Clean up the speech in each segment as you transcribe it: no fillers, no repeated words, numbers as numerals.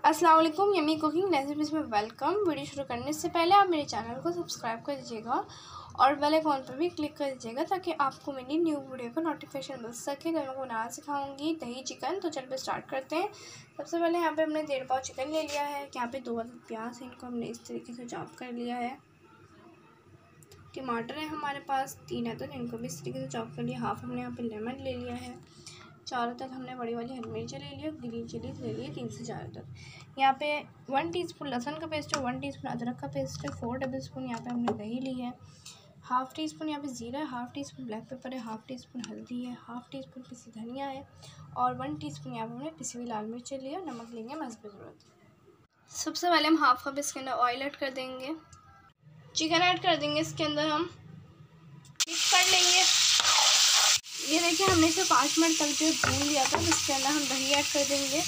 अस्सलाम वालेकुम, yummy cooking recipes में वेलकम। वीडियो शुरू करने से पहले आप मेरे चैनल को सब्सक्राइब कर दीजिएगा और बेल आइकॉन पर भी क्लिक कर दीजिएगा ताकि आपको मेरी न्यू वीडियो का नोटिफिकेशन मिल सके। तो मैं आपको बनाना सिखाऊंगी दही चिकन। तो चलिए स्टार्ट करते हैं। सबसे पहले यहाँ पे हमने 1.5 पाव चिकन ले लिया है। यहाँ पे 2 अदद प्याज है, इनको हमने इस तरीके से चॉप कर लिया है। टमाटर है हमारे पास 3 अदद, इनको भी इस तरीके से चॉप कर लिया। हाफ हमने यहाँ पे लेमन ले लिया है। 4 अदद हमने बड़ी वाली हरी मिर्चें ले ली, ग्रीन चिलीज ले लिए 3 से 4 अदद। यहाँ पे 1 टीस्पून लहसुन का पेस्ट है, 1 टीस्पून अदरक का पेस्ट है, 4 टेबलस्पून यहाँ पे हमने दही ली है। हाफ़ टी स्पून यहाँ पे ज़ीरा है, half teaspoon black pepper है, हाफ़ टी स्पून हल्दी है, हाफ़ टी स्पून पिसी धनिया है और 1 टीस्पून यहाँ पे हमने पिसी हुई लाल मिर्चें ली है। नमक लेंगे मज़े ज़रूरत। सबसे पहले हम हाफ़ कप इसके अंदर ऑयल ऐड कर देंगे। चिकन ऐड कर देंगे इसके अंदर, हम मिक्स कर लेंगे। ये देखिए हमने इसे 5 मिनट तक जो भून लिया था। इसके अंदर हम दही ऐड कर देंगे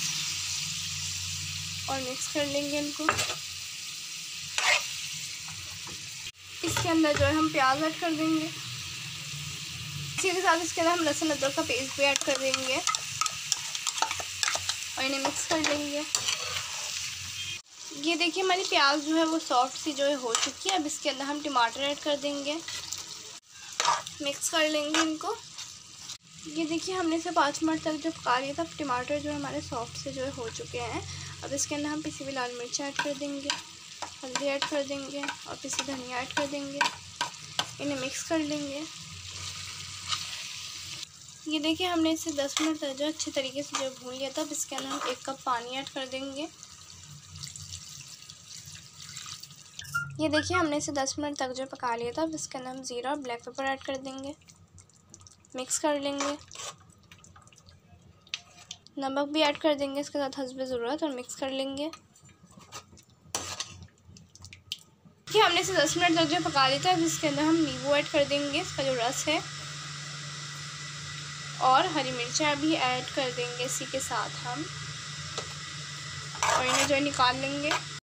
और मिक्स कर लेंगे इनको। इसके अंदर जो है हम प्याज ऐड कर देंगे। इसी के साथ इसके अंदर हम लहसुन अदरक का पेस्ट भी ऐड कर देंगे और इन्हें मिक्स कर लेंगे। ये देखिए हमारी प्याज जो है वो सॉफ्ट सी जो है हो चुकी है। अब इसके अंदर हम टमाटर ऐड कर देंगे, मिक्स कर लेंगे इनको। ये देखिए हमने इसे 5 मिनट तक जो पका लिया था। टमाटर जो हमारे सॉफ्ट से जो है हो चुके हैं। अब इसके अंदर हम पिसी हुई लाल मिर्च ऐड कर देंगे, हल्दी ऐड कर देंगे और पिसी धनिया ऐड कर देंगे। इन्हें मिक्स कर लेंगे। ये देखिए हमने इसे 10 मिनट तक जो अच्छे तरीके से जो भून लिया था। अब इसके अंदर हम 1 कप पानी ऐड कर देंगे। ये देखिए हमने इसे 10 मिनट तक जो पका लिया था। अब इसके अंदर हम ज़ीरा और ब्लैक पेपर ऐड कर देंगे, मिक्स कर लेंगे। नमक भी ऐड कर देंगे इसके साथ हस्बे ज़रूरत और मिक्स कर लेंगे। कि हमने इसे 10 मिनट तक जो पका लिया था। अब इसके अंदर हम नींबू ऐड कर देंगे, इसका जो रस है, और हरी मिर्चें भी ऐड कर देंगे इसी के साथ हम, और इन्हें जो है निकाल लेंगे।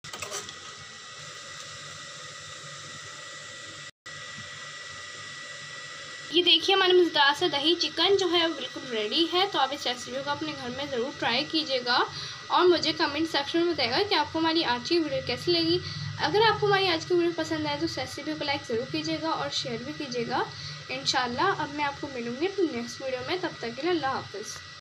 ये देखिए हमारे मज़ेदार से दही चिकन जो है वो बिल्कुल रेडी है। तो आप इस रेसिपी को अपने घर में ज़रूर ट्राई कीजिएगा और मुझे कमेंट सेक्शन में बताइएगा कि आपको हमारी आज की वीडियो कैसी लगी। अगर आपको हमारी आज की वीडियो पसंद आए तो इस रेसिपी को लाइक ज़रूर कीजिएगा और शेयर भी कीजिएगा। इंशाल्लाह अब मैं आपको मिलूँगी अपनी नेक्स्ट वीडियो में। तब तक के लिए अल्लाह हाफ़िज़।